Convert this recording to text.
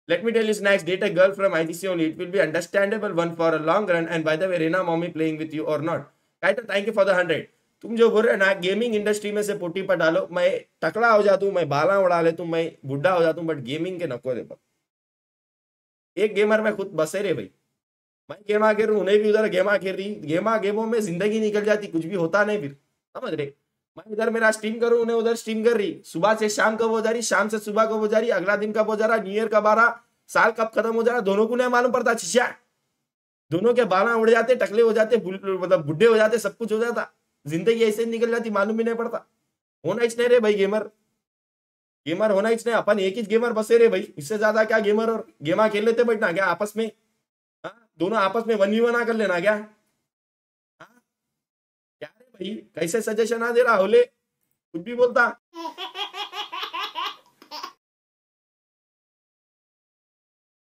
Let me tell you snacks, date a girl from IGC only. It will be understandable one for a long run. And by the way, Reena mommy playing with you or not. Kaito, thank you for the 100. तुम जो बोल रहे हो ना gaming industry में से पोटी पर डालो, मैं टकला हो जाता हूँ, मैं बाला उड़ा लेता हूँ, मैं बुढ़ा हो जाता हूँ, बट गेमिंग के नको दे। एक गेमर में खुद बसे रे भाई, मैं गेमा खेल रहा हूँ, उन्हें भी उधर गेमा खेल रही, गेमों में जिंदगी निकल जाती, कुछ भी होता नहीं फिर, समझ रहे। मैं इधर मेरा स्ट्रीम करूँ, उन्हें उधर स्ट्रीम कर रही, सुबह से शाम कब हो जा रही, शाम से सुबह कब हो जा रही, अगला दिन कब हो जा रहा, न्यू ईयर कब आ रहा, साल कब खत्म हो जा रहा, दोनों को नहीं मालूम पड़ता। शिष्या दोनों के बाल उड़ जाते, टकले हो जाते, मतलब बुढ़े हो जाते, सब कुछ हो जाता, जिंदगी ऐसे निकल जाती, मालूम भी नहीं पड़ता। होना ही नहीं रे भाई गेमर, गेमर होना ही नहीं। अपन एक ही गेमर बसे रे भाई, इससे ज्यादा क्या गेमर और गेमा खेल लेते बैठना क्या आपस में, दोनों आपस में 1v1 कर लेना क्या। हाँ क्या रे भाई, कैसे सजेशन आ दे रहा होले, कुछ भी बोलता।